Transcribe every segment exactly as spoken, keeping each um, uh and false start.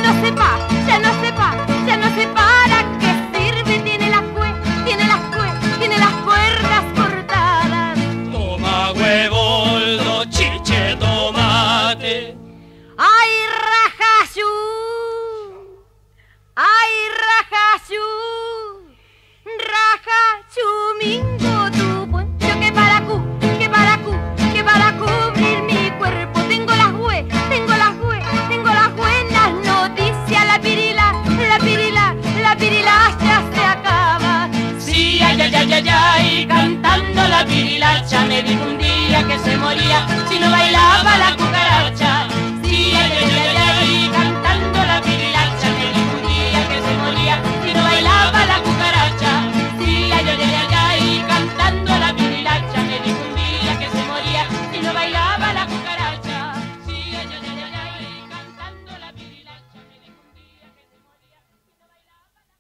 no sepa, ya no sepa, ya no sé para qué sirve. Tiene las cue, tiene las cue, tiene las cuerdas cortadas. Toma huevo, chiche, tomate. ¡Ay, rajayú! ¡Ay, rajayú! Rajachumingo, tu poncho que para cu, que para cu, que para cubrir mi cuerpo. Tengo las hue, tengo las hue, tengo las buenas noticias. La pirila, la pirila, la pirila ya se acaba. Sí, ay, ay, ay, ay, ay, cantando la pirilacha. Me dijo un día que se moría si no bailaba la cucaracha. Sí, ay, ay, ay, ay, ay, cantando la pirilacha. Me dijo un día que se moría si no bailaba la cucaracha. Sí, ay, ay, ay, ay, ay, cantando la pirilacha. Me dijo un día que se moría si no bailaba la cucaracha. Sí, ay, ay, ay, ay, ay, cantando la pirilacha. Me dijo un día que se moría si no bailaba la...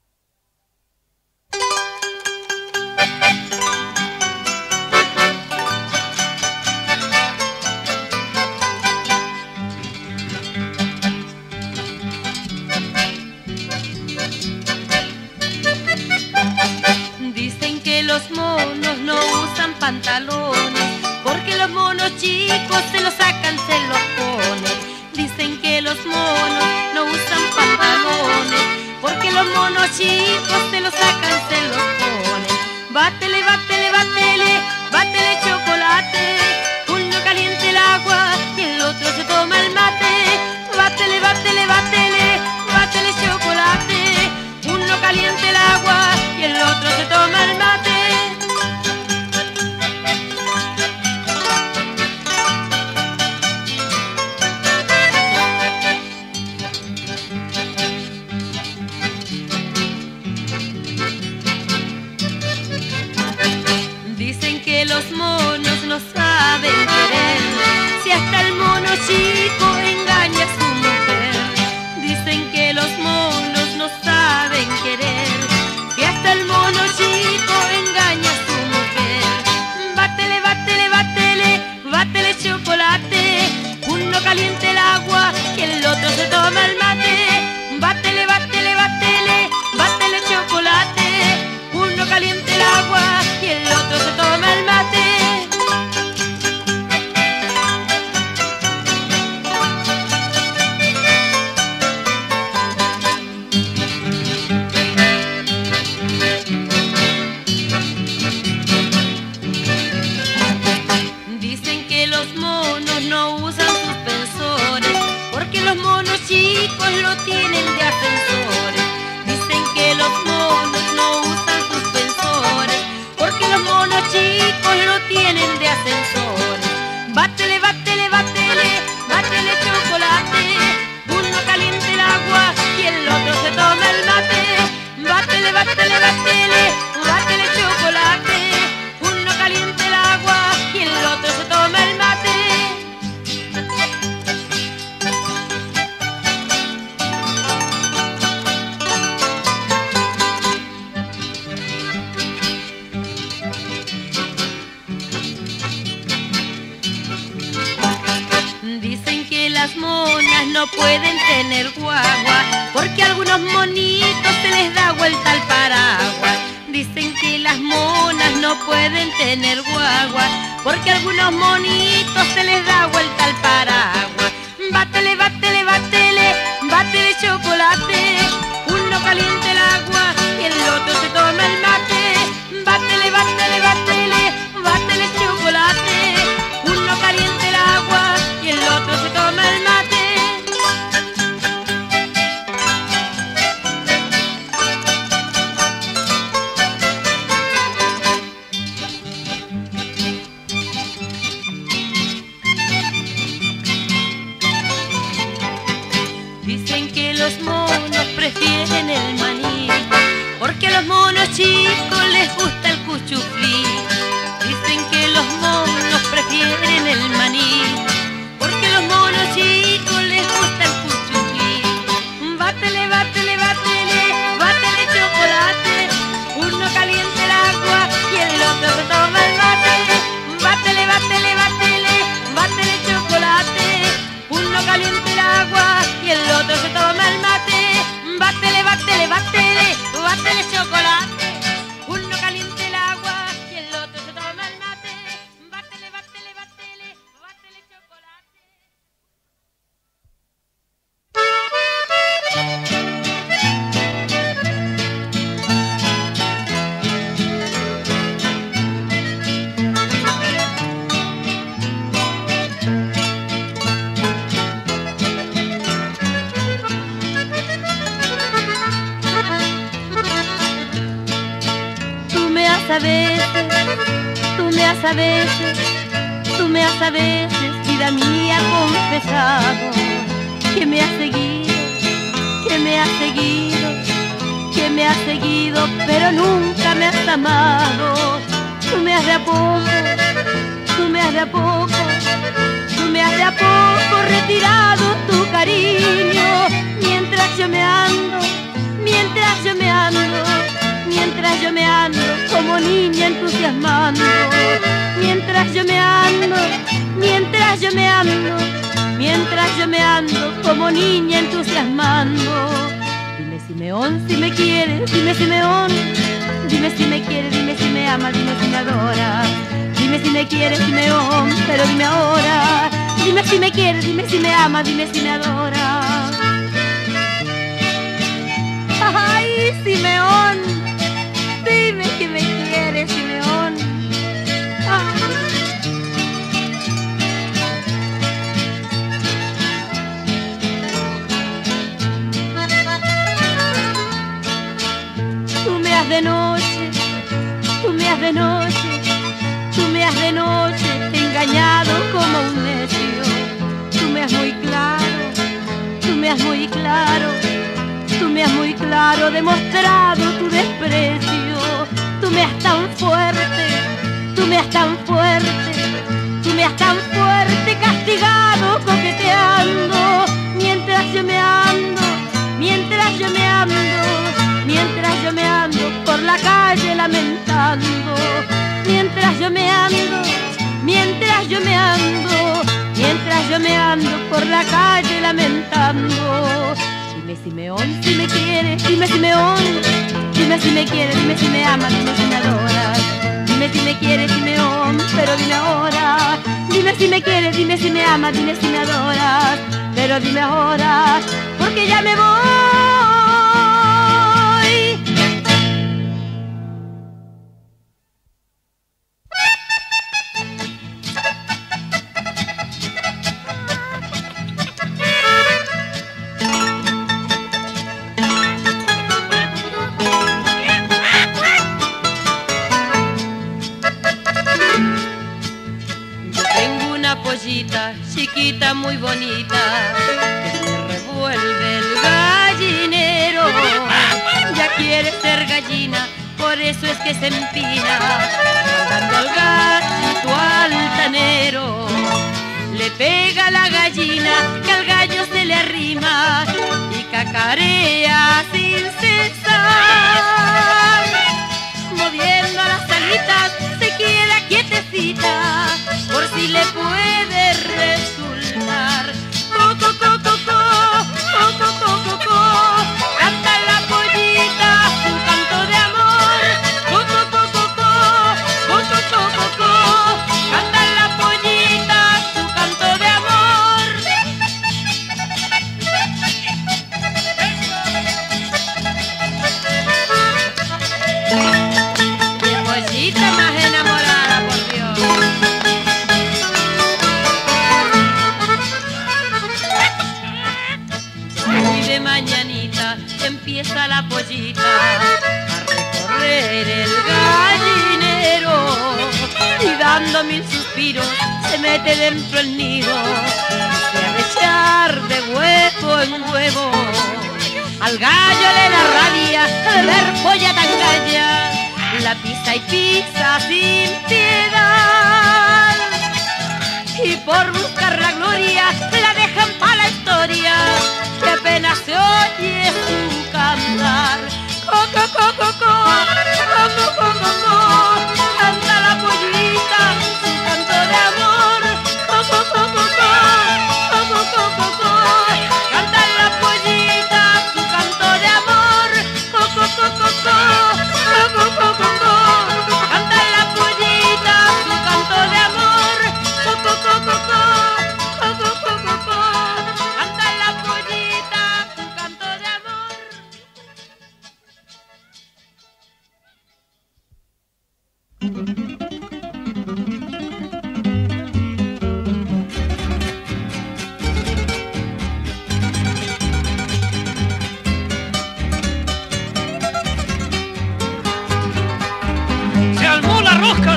Dicen que los monos no usan pantalones, porque los monos chicos se los sacan, se los ponen. Dicen que los monos no usan pantalones, porque los monos chicos se los sacan, se los ponen. Bátele, bátele, bátele, bátele chocolate. Uno caliente el agua y el otro se toma el mate. Bátele, bátele, bátele, bátele chocolate. Uno caliente el agua y el otro se toma el mate. Dicen que los monos no saben querer, si hasta el mono chico engaña a su mujer. Dicen que los monos no saben querer, si hasta el mono chico engaña a su mujer. Bátele, bátele, bátele, bátele chocolate. Uno caliente el agua y el otro se toma el mate. Bátele, bátele, bátele, bátele chocolate. Uno caliente el agua y el otro se toma el mate. Dicen que los monos no usan suspensores, porque los monos chicos lo tienen de ascensores. Dicen que los monos no usan suspensores, porque los monos chicos lo tienen de ascensores. Bátele, bátele, bátele, bátele chocolate. Uno caliente el agua y el otro se toma el mate. Bátele, bátele, bátele, bátele chocolate. Uno caliente el agua y el otro se toma el mate. Dicen que las monas no pueden tener guagua, porque a algunos monitos se les da vuelta al paraguas. Dicen que las monas no pueden tener guagua, porque a algunos monitos se les da vuelta al paraguas. Bátele, bátele, bátele, bátele chocolate. Uno caliente el agua y el otro se toma el mate. Bátele, bátele, bátele, bátele chocolate. Uno caliente el agua y el otro se toma el mate. Dicen que los monos prefieren el maní, porque a los monos chicos les gusta el cuchuflí. Dicen que los monos prefieren el maní, porque a los monos chicos les gusta el cuchuflí. Bátele, bátele, bátele, bátele chocolate. Uno caliente el agua y el otro se toma el mate. Bátele, bátele, bátele, bátele chocolate. Uno caliente el agua y el otro se toma a veces, tú me has a veces, tú me has a veces, vida mía, confesado que me has seguido, que me has seguido, que me has seguido, pero nunca me has amado. Tú me has de a poco, tú me has de a poco, tú me has de a poco retirado tu cariño, mientras yo me ando, mientras yo me ando, mientras yo me ando como niña entusiasmando, mientras yo me ando, mientras yo me ando, mientras yo me ando como niña entusiasmando. Dime Simeón si me quieres, dime Simeón, dime si me quieres, dime si me amas, dime si me adoras, dime si me quieres Simeón, pero dime ahora, dime si me quieres, dime si me amas, dime si me adoras. Ay, Simeón, dime que me quieres, Simeón. Ay. Tú me has de noche, tú me has de noche, tú me has de noche engañado como un necio. Tú me has muy claro, tú me has muy claro, tú me has muy claro demostrado tu desprecio. Tú me has tan fuerte, tú me has tan fuerte, tú me has tan fuerte castigado coqueteando, mientras yo me ando, mientras yo me ando, mientras yo me ando por la calle lamentando, mientras yo me ando, mientras yo me ando, mientras yo me ando por la calle lamentando. Dime Simeón si me quieres, dime Simeón, dime si me quieres, dime si me amas, dime si me adoras, dime si me quieres Simeón, pero dime ahora, dime si me quieres, dime si me amas, dime si me adoras, pero dime ahora, porque ya me voy. Chiquita muy bonita que me revuelve el gallinero. Ya quiere ser gallina, por eso es que se empina, dando al gatito altanero. Le pega la gallina que al gallo se le arrima y cacarea sin cesar, moviendo las alitas se queda quietecita por si le puede resultar. Coco, coco, coco, coco, coco, coco, canta la pollita su canto de amor. Coco, coco, coco, coco, coco, coco, canta la pollita su canto de amor. Mi pollita más enamorada, por Dios. De mañanita empieza la pollita a recorrer el gallinero y dando mil suspiros se mete dentro el nido y se ha de echar de huevo en huevo. Al gallo le da rabia al ver polla tan galla, la pisa y pisa sin piedad, y por buscar la gloria la dejan pa' la historia, que apenas se oye su cantar. Coco, coco, coco, coco, coco, coco, canta la pollita su canto de amor. Coco, coco, coco, coco, coco, coco, canta la pollita su canto de amor. Coco, coco, coco, coco, coco, coco, canta la pollita su canto de amor. Coco, coco, coco, coco, coco, coco, canta la pollita su canto.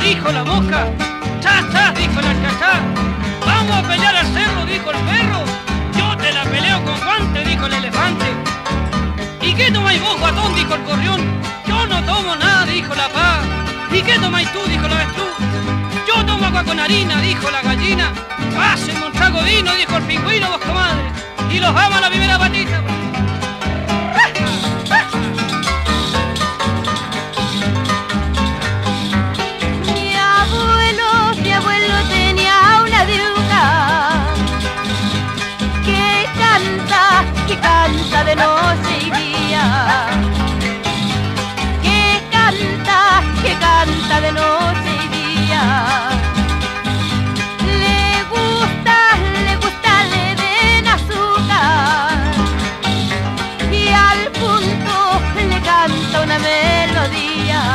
dijo la mosca. Chas, chas, dijo la chachá. Vamos a pelear al cerro, dijo el perro. Yo te la peleo con guante, dijo el elefante. ¿Y qué tomáis vos, guatón?, dijo el gorrión. Yo no tomo nada, dijo la pá. ¿Y qué tomáis tú?, dijo la avestruz. Yo tomo agua con harina, dijo la gallina. Pásenme un trago de vino, dijo el pingüino, vos comadre. Y los vamos a la primera patita. Mi abuelo, mi abuelo tenía una diuca que canta, que canta de noche y día. Que canta, que canta de noche y día. Le gusta, le gusta, le den azúcar y al punto le canta una melodía.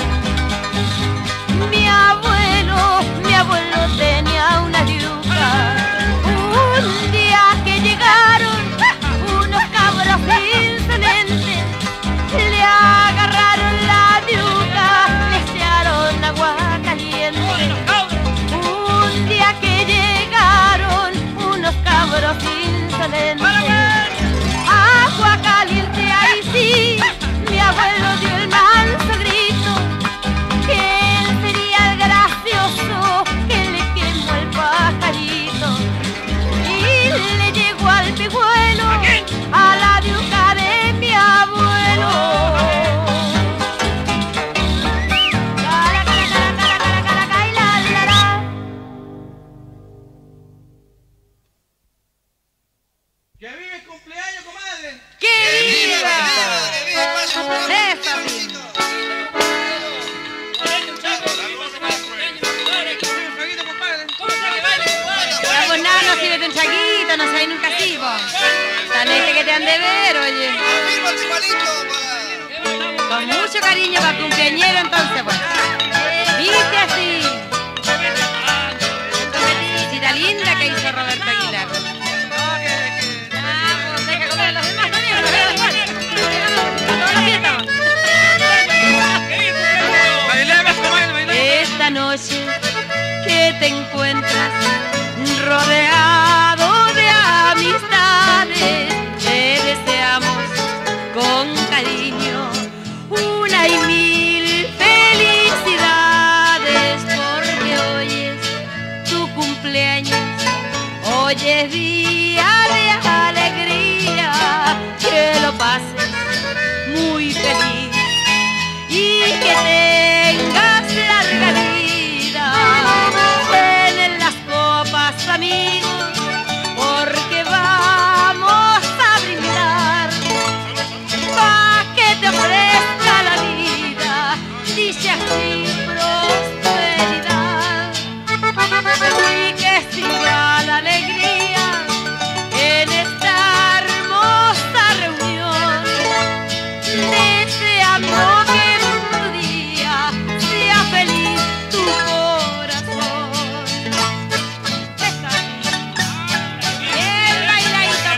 Mi abuelo, mi abuelo tenía una yuca. Un día que llegaron unos cabros insolentes, le agarraron la yuca, le echaron agua caliente. Un día que llegaron unos cabros insolentes, agua caliente, ahí sí, mi abuelo dio el manso grito, que él sería el gracioso que le quemó el pajarito. Y le llegó al pejuelo a la yuca de mi abuelo. Cara, cara, cara, cara, cara, cara, cara, y la, la, la. ¡Que vive el cumpleaños, comadre! ¡Que viva! ¡Que viva el paso! Esa misma. Ya pues nada, no sirve de un chaguito, no sabéis nunca así, vos. Tan este que te han de ver, oye. Con mucho cariño para el cumpleañero, entonces, pues. Viste así. Visita linda que hizo Roberto Aguilar. Ah, pues deja comer a los demás también, a los demás. A toda la fiesta, vos. Esta noche que te encuentras rodeado de amistades, te deseamos con cariño una y mil felicidades, porque hoy es tu cumpleaños, hoy es día de alegría, que lo pases muy feliz y que tengas larga vida. Ven las copas, amigos, porque vamos a brindar pa' que te ofrezca la vida, dice así prosperidad, y que siga la alegría en esta hermosa reunión, deseando que en tu día sea feliz tu corazón. Bien bailadito,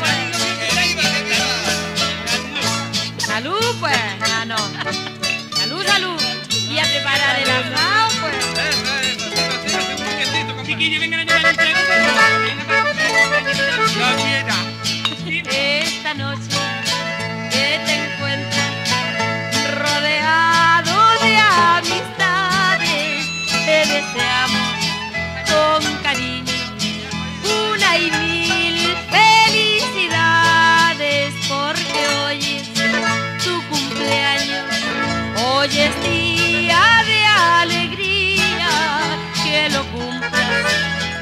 pues. Salud, pues. Ah, no. Salud, salud. Y a preparar el asado, pues. Chiquillos, vengan a llevar el trago. Esta noche que te encuentras rodeado de amistades, te deseamos con cariño una y mil felicidades, porque hoy es tu cumpleaños, hoy es día de alegría, que lo cumplas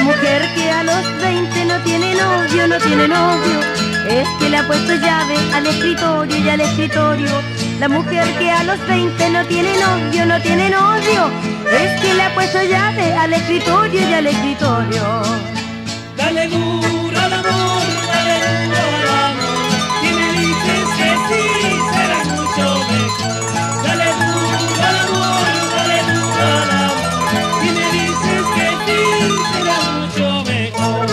mujer que a los veinte no tiene novio, no tiene novio, es que le ha puesto llave al escritorio y al escritorio. La mujer que a los veinte no tiene novio, no tiene novio, es que le ha puesto llave al escritorio y al escritorio. Dale duro al amor, dale duro al amor, si me dices que sí, será mucho mejor. Dale duro al amor, dale duro al amor, si me dices que sí, será mucho mejor.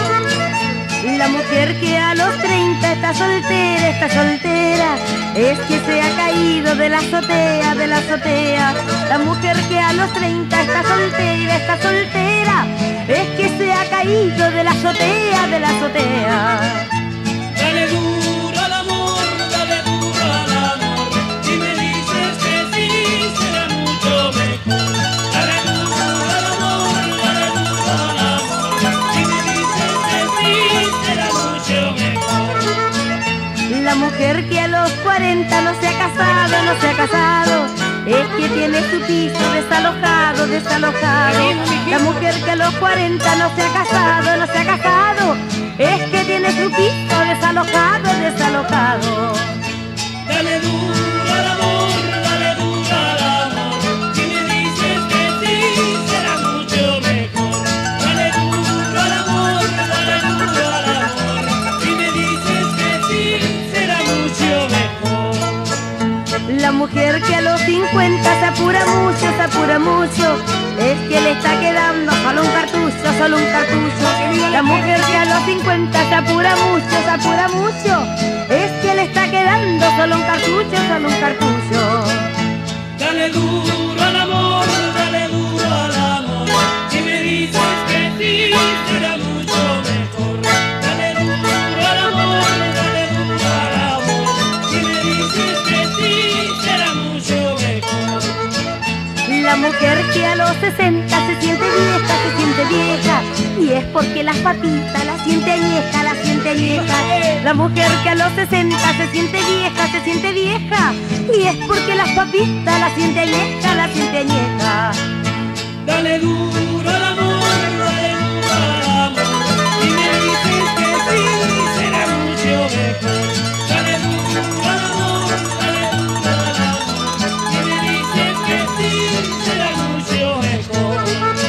La mujer que a los treinta está soltera, está soltera, es que se ha caído de la azotea, de la azotea. La mujer que a los treinta está soltera, está soltera, es que se ha caído de la azotea, de la azotea. Dale duro al amor, dale duro al amor, si me dices que sí, será mucho mejor. Dale duro al amor, dale duro al amor, si me dices que sí, será mucho mejor. La mujer que a los cuarenta no se ha casado, no se ha casado, es que tiene su piso desalojado, desalojado. La mujer que a los cuarenta no se ha casado, no se ha casado, es que tiene su piso desalojado, desalojado. Dale duro al amor, dale duro al amor, si me dices que sí, será mucho mejor. Dale duro al amor, dale duro al amor, si me dices que sí, será mucho mejor. La mujer que a los cincuenta se apura mucho, se apura mucho, es que le está quedando solo un cartucho, solo un cartucho. La mujer que a los cincuenta se apura mucho, se apura mucho, es que le está quedando solo un cartucho, solo un cartucho. Dale duro al amor, dale duro al amor, si me dices que sí, será mucho mejor. Dale duro al amor, dale duro al amor, si me dices que sí, será mucho mejor. La mujer que a los sesenta se siente vieja, se siente vieja, y es porque las papitas la siente añeja, la siente añeja. La mujer que a los sesenta se siente vieja, se siente vieja, y es porque las papitas la siente añeja, la siente añeja. Dale duro al amor, dale duro al amor, si me dices que sí, será mucho mejor. Dale duro al amor, dale duro al amor, si me dices que sí, será mucho mejor.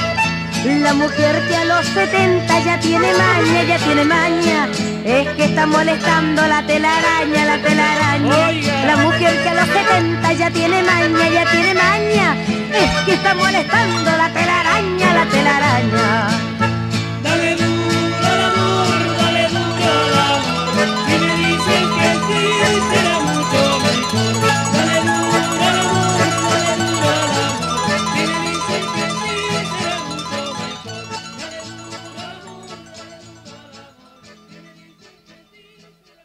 La mujer que a los setenta ya tiene maña, ya tiene maña, es que está molestando la telaraña, la telaraña. Oiga. La mujer que a los setenta ya tiene maña, ya tiene maña, es que está molestando la telaraña, la telaraña. Dale duro al amor, dale duro al amor, si me dices que sí, será mucho mejor. Dale duro al amor, dale duro al amor, si me dices que sí, será mucho mejor. Dale duro al amor, dale duro al amor, si me dices que sí, será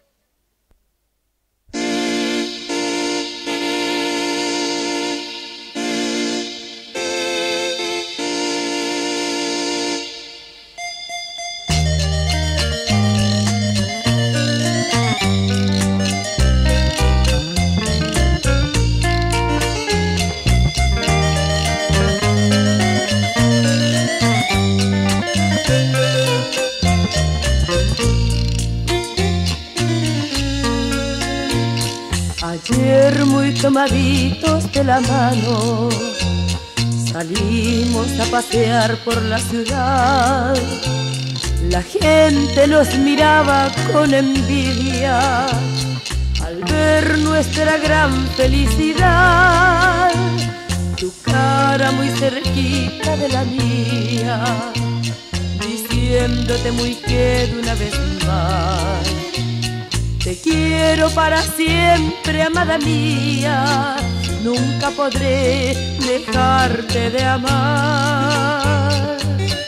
Ayer muy tomaditos de la mano salimos a pasear por la ciudad. La gente nos miraba con envidia al ver nuestra gran felicidad. Tu cara muy cerquita de la mía, diciéndote muy quedo una vez más. Te quiero para siempre, amada mía, nunca podré dejarte de amar.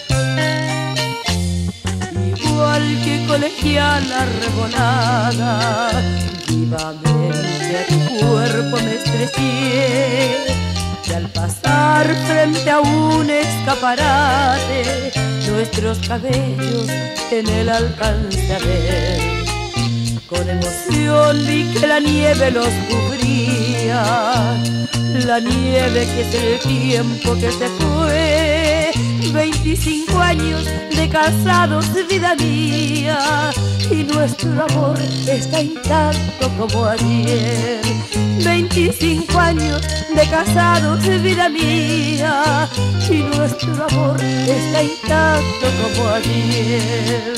Igual que colegiala revolada, vivamente a tu cuerpo me estreché, y al pasar frente a un escaparate, nuestros cabellos en el alcance a ver. Con emoción vi que la nieve los cubría, la nieve que es el tiempo que se fue, y veinticinco años de casados, vida mía, y nuestro amor está intacto como ayer. veinticinco años de casados, vida mía, y nuestro amor está intacto como ayer.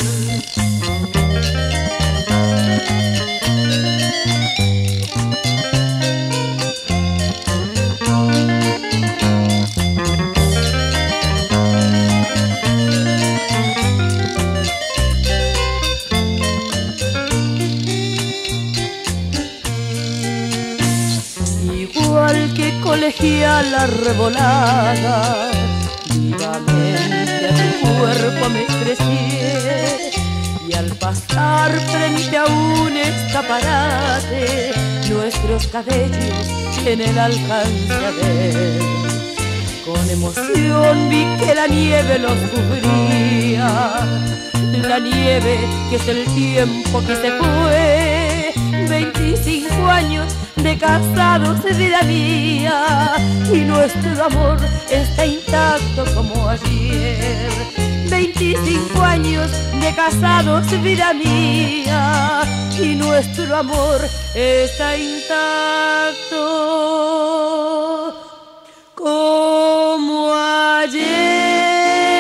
Igual que colegiala revolada, vivamente a tu cuerpo me estreché, y al pasar frente a un escaparate, nuestros cabellos en el alcance a ver. Con emoción vi que la nieve los cubría, la nieve que es el tiempo que se fue. veinticinco años de casados, vida mía, y nuestro amor está intacto como ayer. veinticinco años de casados, vida mía, y nuestro amor está intacto como ayer.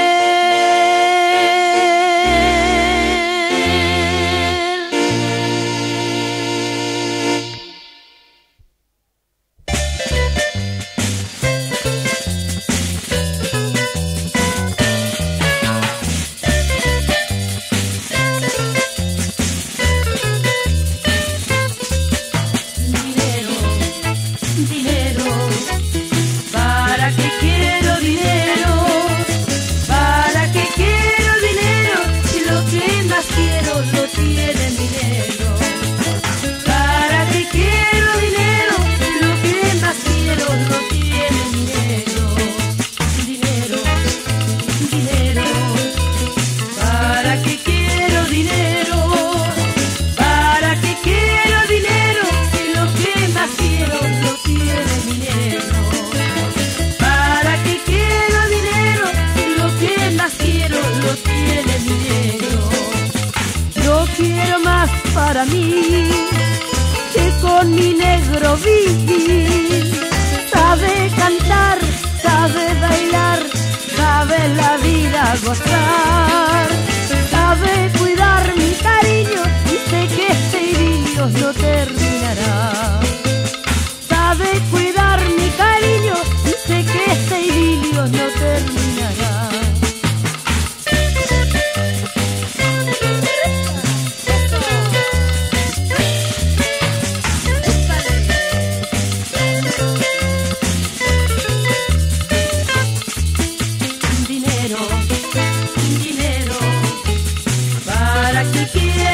Para mí, que con mi negro vivir, sabe cantar, sabe bailar, sabe la vida gozar, sabe cuidar mi cariño y sé que este idilio no terminará. Sabe cuidar mi cariño y sé que este idilio no terminará.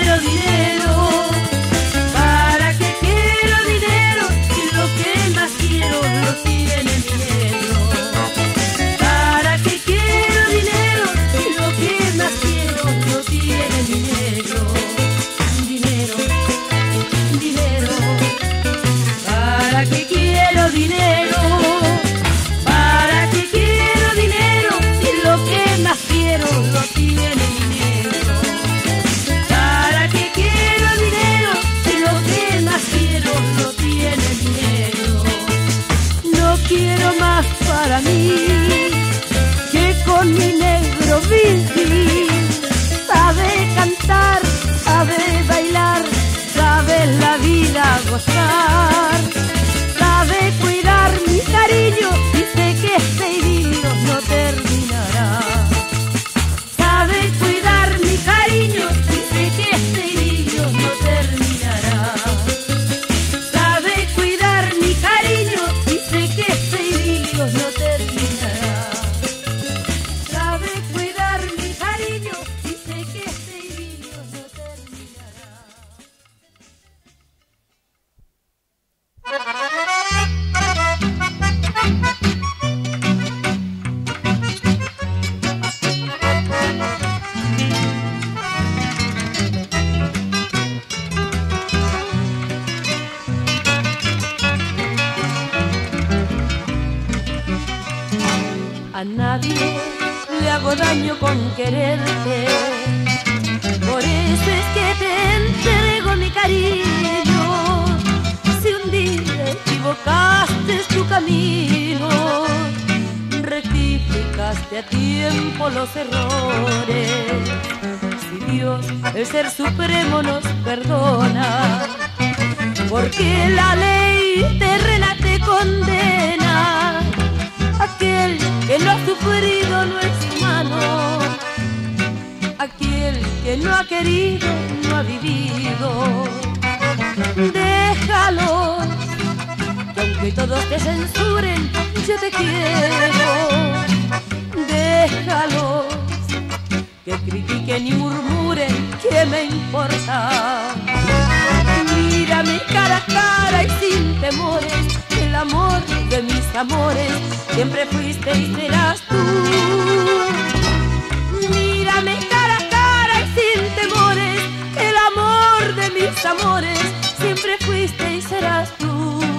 Dinero, ¿para qué quiero dinero? Si lo que más quiero daño con quererte. Por eso es que te entrego mi cariño. Si un día equivocaste tu camino, rectificaste a tiempo los errores. Si Dios, el Ser Supremo, nos perdona, porque la ley terrena te condena. Aquel que no ha sufrido no es humano, aquel que no ha querido no ha vivido. Déjalos, que aunque todos te censuren, yo te quiero. Déjalos, que critiquen y murmuren, ¿qué me importa? Mírame cara a cara y sin temores, el amor de mis amores siempre fuiste y serás tú. Mírame cara a cara y sin temores, el amor de mis amores siempre fuiste y serás tú.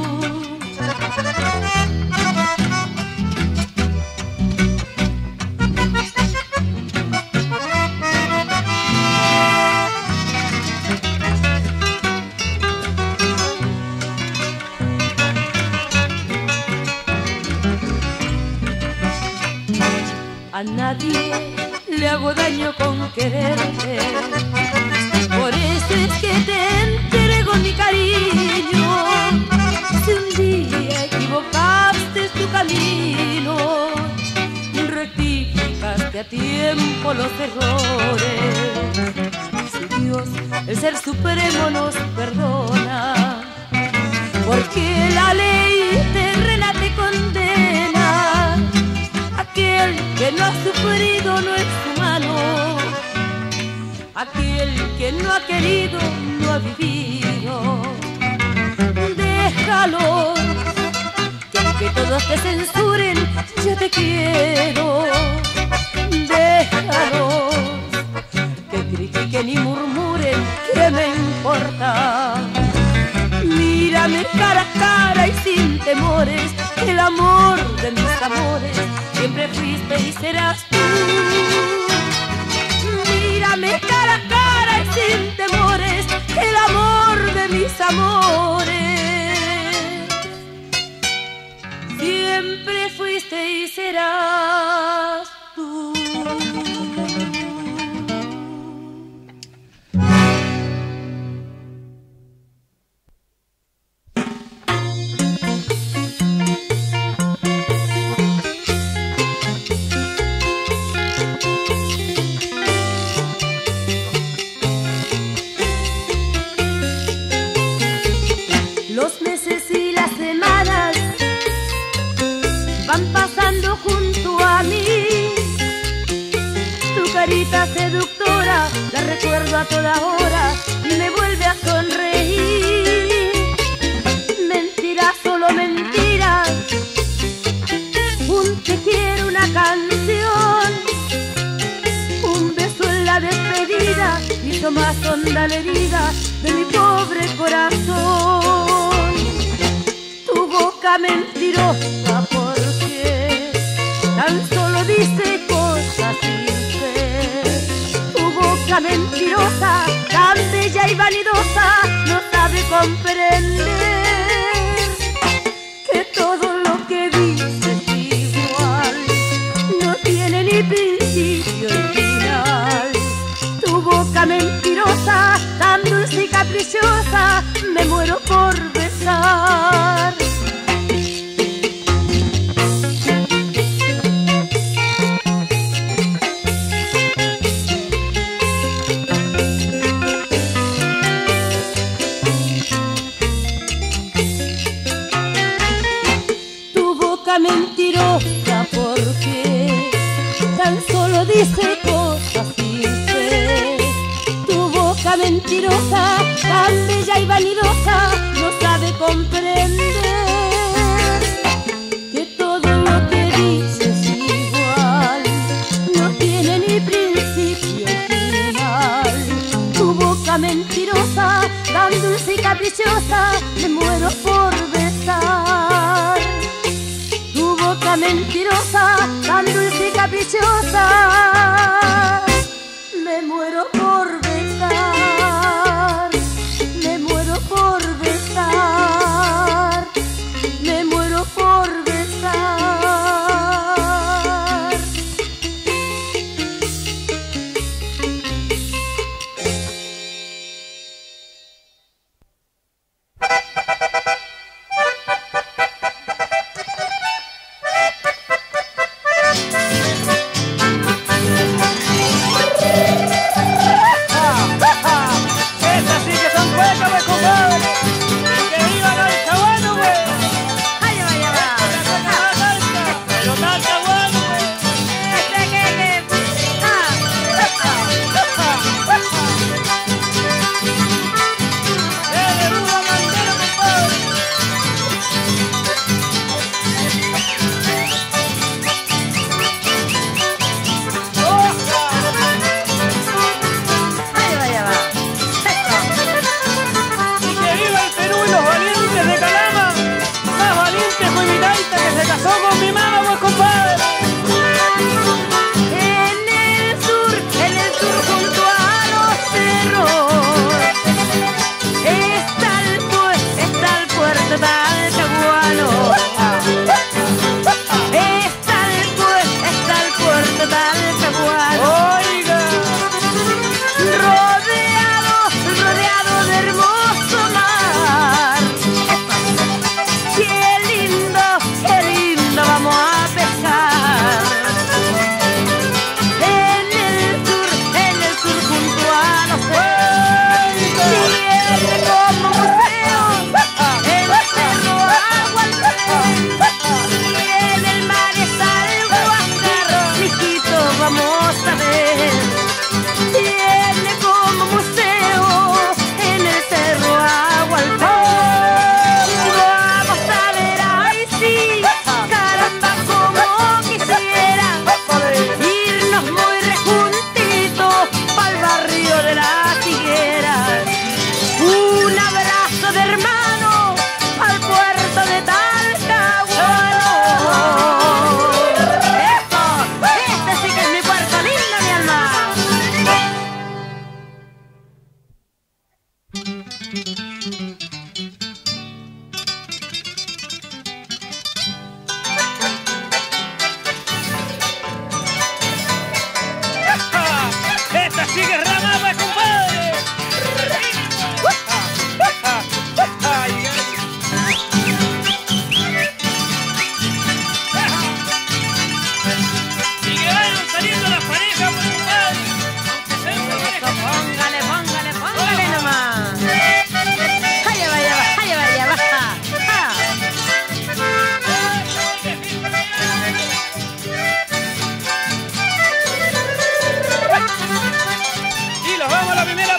A nadie le hago daño con quererte, por eso es que te entrego mi cariño. Si un día equivocaste tu camino, rectificaste a tiempo los errores. Si Dios, el Ser Supremo, nos perdona, porque la ley terrena te condena. Aquel que no ha sufrido no es humano, aquel que no ha querido no ha vivido. Déjalos, que aunque todos te censuren, yo te quiero. Déjalos, que critiquen y murmuren, ¿qué me importa? Mírame cara a cara y sin temores, el amor de mis amores siempre fuiste y serás tú. Mírame cara a cara y sin temores, el amor de mis amores siempre fuiste y serás tú. Seductora, la recuerdo a toda hora y me vuelve a sonreír. Mentiras, solo mentiras, un te quiero, una canción, un beso en la despedida hizo más honda la herida de mi pobre corazón. Tu boca mentirosa, porque tan solo dice cosas sin mentirosa, tan bella y vanidosa, no sabe comprender que todo lo que dice es igual, no tiene ni principio ni final. Tu boca mentirosa, tan dulce y caprichosa, me muero por besar. Mentirosa, porque tan solo dice cosas sin fe. Tu boca mentirosa, tan bella y vanidosa, no sabe comprender que todo lo que dice es igual, no tiene ni principio ni final. Tu boca mentirosa, tan dulce y caprichosa, me muero por besar. Mentirosa, tan dulce y caprichosa.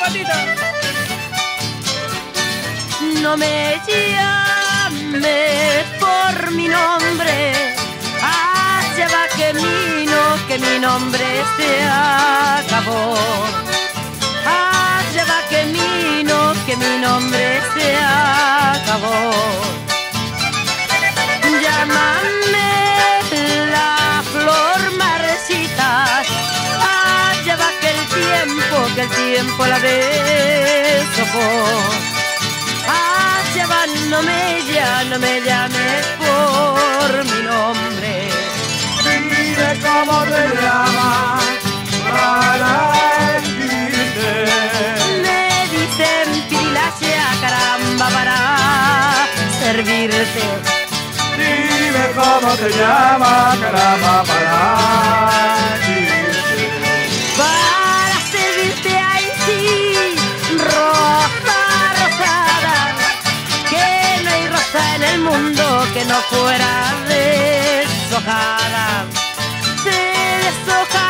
gatita. No me llames por mi nombre, allá va camino que mi nombre se acabó. Allá va camino que mi nombre se acabó. Llámame la flor marchita, allá va que el tiempo, que el tiempo la deshojó. Allá va, no me llames, no me llames por mi nombre. Dime cómo te llamas para decirte. Me dicen pirilacha, caramba, para servirte. Dime cómo te llamas, caramba, para decirte. Para servirte ahí sí, rosa rosada, que no hay rosa en el mundo que no fuera deshojada. Se deshoja